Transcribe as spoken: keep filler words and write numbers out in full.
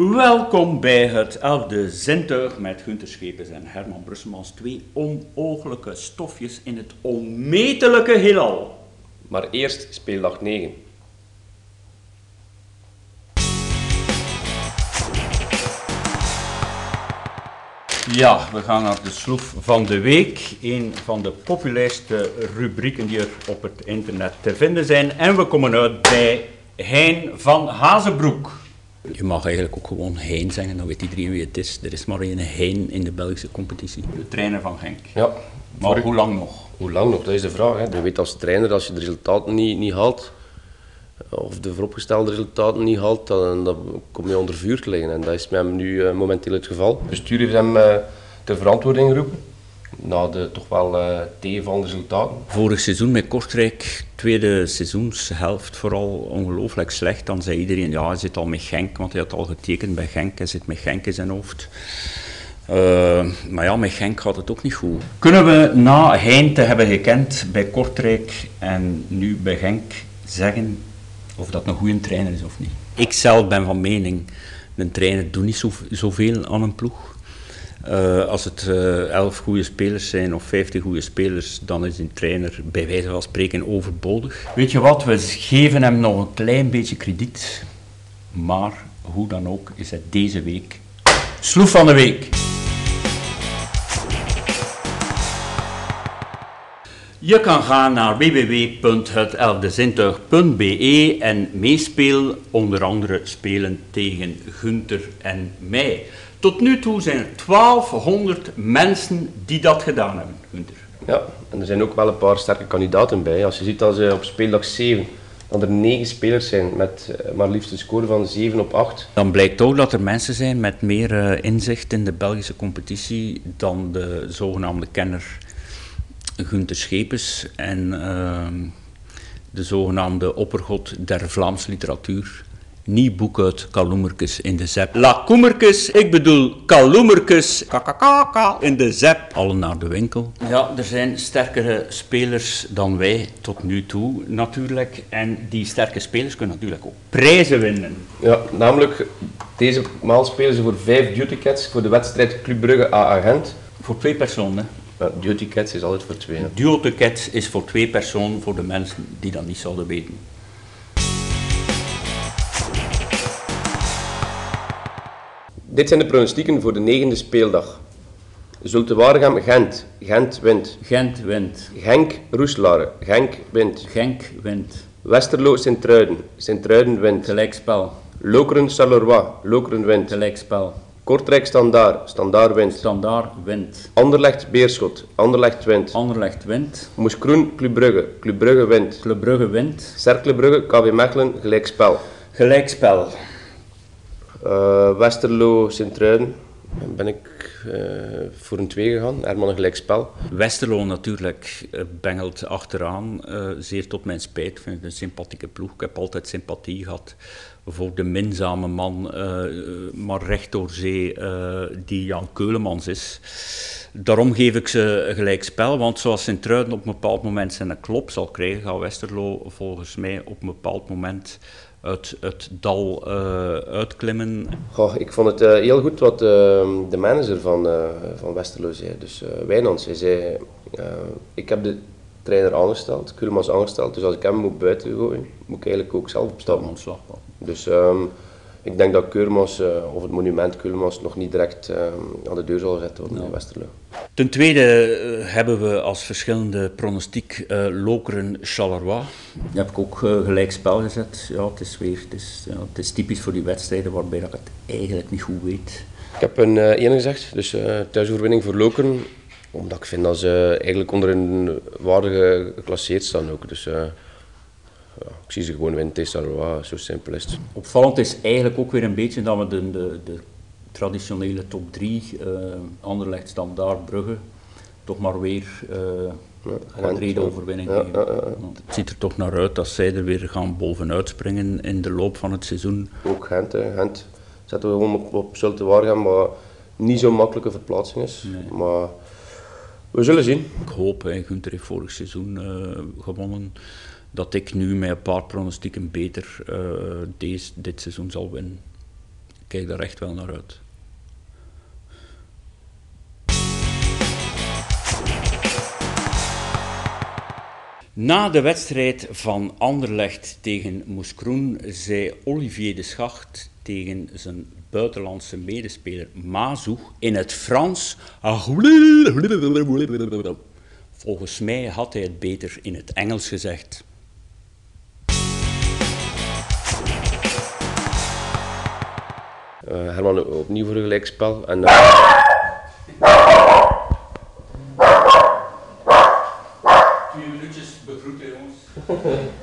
Welkom bij het elfde zintuig met Gunther Schepens en Herman Brusselmans, twee onooglijke stofjes in het onmetelijke heelal. Maar eerst speeldag negen. Ja, we gaan naar de sloef van de week, een van de populairste rubrieken die er op het internet te vinden zijn. En we komen uit bij Hein van Hazebroek. Je mag eigenlijk ook gewoon Hein zeggen, dan weet iedereen wie het is. Er is maar één Hein in de Belgische competitie. De trainer van Genk. Ja. Maar voor... hoe lang nog? Hoe lang nog, dat is de vraag. Hè. Je weet als trainer, als je de resultaten niet, niet haalt, of de vooropgestelde resultaten niet haalt, dan, dan kom je onder vuur te liggen. En dat is met hem nu uh, momenteel het geval. Het bestuur heeft hem uh, ter verantwoording geroepen, na de toch wel uh, tegenvallende resultaten. Vorig seizoen met Kortrijk, tweede seizoenshelft, vooral ongelooflijk slecht. Dan zei iedereen, ja, hij zit al met Genk, want hij had al getekend bij Genk. Hij zit met Genk in zijn hoofd. Uh, maar ja, met Genk gaat het ook niet goed. Kunnen we na Hein te hebben gekend bij Kortrijk en nu bij Genk zeggen of dat een goede trainer is of niet? Ik zelf ben van mening, een trainer doet niet zo, zoveel aan een ploeg. Uh, als het uh, elf goede spelers zijn of vijftig goede spelers, dan is een trainer bij wijze van spreken overbodig. Weet je wat, we geven hem nog een klein beetje krediet, maar hoe dan ook is het deze week sloef van de week. Je kan gaan naar w w w punt het elfde zintuig punt b e en meespeel, onder andere spelen tegen Gunther en mij. Tot nu toe zijn er twaalfhonderd mensen die dat gedaan hebben, Gunther. Ja, en er zijn ook wel een paar sterke kandidaten bij. Als je ziet dat ze op speeldag zeven, dat er negen spelers zijn met maar liefst een score van zeven op acht. Dan blijkt ook dat er mensen zijn met meer uh, inzicht in de Belgische competitie dan de zogenaamde kenner Gunther Schepens en uh, de zogenaamde oppergod der Vlaamse literatuur. Niet boek uit Kaloemerkes in de zep. La Koemerkes, ik bedoel Kaloemerkes, kakakaka in de zep. Allen naar de winkel. Ja, er zijn sterkere spelers dan wij tot nu toe natuurlijk. En die sterke spelers kunnen natuurlijk ook prijzen winnen. Ja, namelijk deze maal spelen ze voor vijf dutycats voor de wedstrijd Club Brugge A A Gent. Voor twee personen. Ja, dutycats is altijd voor twee. Dutycats is voor twee personen, voor de mensen die dat niet zouden weten. Dit zijn de pronostieken voor de negende speeldag. Zulte Waregem Gent. Gent wint. Gent wint. Genk Roeselare. Genk wint. Genk wint. Westerlo Sint-Truiden. Sint-Truiden wint. Gelijkspel. Lokeren Charleroi. Lokeren wint. Gelijkspel. Kortrijk Standaard. Standaard wint. Standaard wint. Anderlecht Beerschot. Anderlecht wint. Anderlecht wint. Moeskroen Club Brugge. Club Brugge wint. Club Brugge wint. Cercle Brugge K V Mechelen gelijkspel. Gelijkspel. Uh, Westerlo Sint-Truiden. Ben ik uh, voor een twee gegaan. Herman een gelijkspel. Westerlo natuurlijk uh, bengelt achteraan. Uh, zeer tot mijn spijt. Ik vind het een sympathieke ploeg. Ik heb altijd sympathie gehad voor de minzame man, uh, maar recht door zee, uh, die Jan Keulemans is. Daarom geef ik ze een gelijkspel, want zoals Sint-Truiden op een bepaald moment zijn klop zal krijgen, gaat Westerlo volgens mij op een bepaald moment uit het dal uh, uitklimmen. Goh, ik vond het uh, heel goed wat uh, de manager van, uh, van Westerlo zei, dus uh, Wijnands. Hij zei, uh, ik heb de trainer aangesteld, Keulemans aangesteld, dus als ik hem moet buiten gooien, moet ik eigenlijk ook zelf opstappen. Ontslag. Dus um, ik denk dat Keulemans, uh, of het monument Keulemans, nog niet direct uh, aan de deur zal gezet worden in Westerlo. Ten tweede uh, hebben we als verschillende pronostiek uh, Lokeren Charleroi. Daar heb ik ook uh, gelijk spel gezet. Ja, het is weer, het is, ja, het is typisch voor die wedstrijden waarbij ik het eigenlijk niet goed weet. Ik heb een uh, één gezegd, dus uh, thuisoverwinning voor Lokeren. Omdat ik vind dat ze eigenlijk onder een waardige geclasseerd staan ook. Dus, uh, ja, ik zie ze gewoon winnen tegen Charleroi, zo simpel is het. Opvallend is eigenlijk ook weer een beetje dat we de, de, de traditionele top drie, uh, Anderlecht, Standaard, Brugge, toch maar weer uh, ja, een reden overwinning ja, geven. ja, ja, ja. Want het ziet er toch naar uit dat zij er weer gaan bovenuit springen in de loop van het seizoen. Ook Gent, hè. Gent zetten we gewoon op, op Zulte Waregem, maar niet zo'n makkelijke verplaatsing is. Nee. Maar we zullen zien. Ik hoop, hè, Gunther heeft vorig seizoen uh, gewonnen, dat ik nu met een paar pronostieken beter uh, deze, dit seizoen zal winnen. kijk daar echt wel naar uit. Na de wedstrijd van Anderlecht tegen Moeskroen zei Olivier de Schacht tegen zijn buitenlandse medespeler Mazou in het Frans. Volgens mij had hij het beter in het Engels gezegd. Uh, Herman opnieuw voor een gelijkspel. En, uh... Twee minuutjes begroeten, jongens.